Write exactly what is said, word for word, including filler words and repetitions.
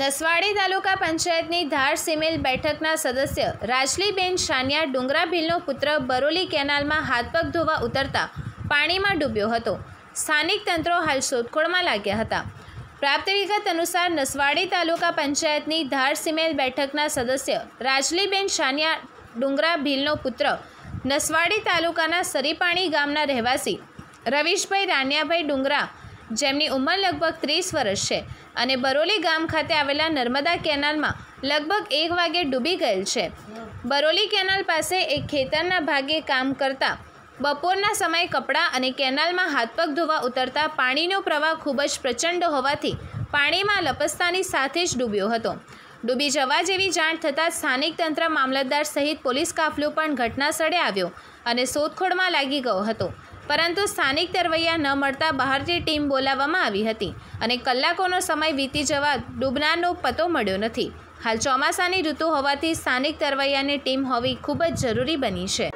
નસવાડી તાલુકા પંચાયતની ધાર સિમેલ બેઠકના સદસ્ય રાજલીબેન શાનિયા ડુંગરા ભીલનો પુત્ર બરોલી કેનાલમાં હાથ પગ ધોવા ઉતરતા પાણીમાં ડૂબ્યો હતો। સ્થાનિક તંત્રો હાલ શોધખોળમાં લાગ્યા હતા। પ્રાપ્ત વિગત અનુસાર નસવાડી તાલુકા પંચાયતની ધાર સિમેલ બેઠકના સદસ્ય રાજલીબેન શાનિયા ડુંગરા ભીલનો પુત્ર નસવાડી તાલુકાના સરીપાણી ગામના રહેવાસી રવીશભાઈ રાનિયાભાઈ ડુંગરા, જેમની ઉંમર લગભગ ત્રીસ વર્ષ છે અને બરોલી ગામ ખાતે આવેલા નર્મદા કેનાલમાં લગભગ એક વાગે ડૂબી ગયેલ છે। બરોલી કેનાલ પાસે એક ખેતરના ભાગે કામ કરતા બપોરના સમયે કપડાં અને કેનાલમાં હાથ પગ ધોવા ઉતરતા પાણીનો પ્રવાહ ખૂબ જ પ્રચંડ હોવાથી પાણીમાં લપસતાની સાથે જ ડૂબ્યો હતો। ડૂબી જવા જેવી જાણ થતાં સ્થાનિક તંત્ર, મામલતદાર સહિત પોલીસ કાફલો પણ ઘટના સ્થળે આવ્યો અને શોધખોળમાં લાગી ગયો હતો, પરંતુ સ્થાનિક તરવૈયા ન મળતા બહારથી ટીમ બોલાવવામાં આવી હતી અને કલાકોનો સમય વીતી જવા ડૂબનારનો પતો મળ્યો નથી। હાલ ચોમાસાની ઋતુ હોવાથી સ્થાનિક તરવૈયાની ટીમ હોવી ખૂબ જ જરૂરી બની છે।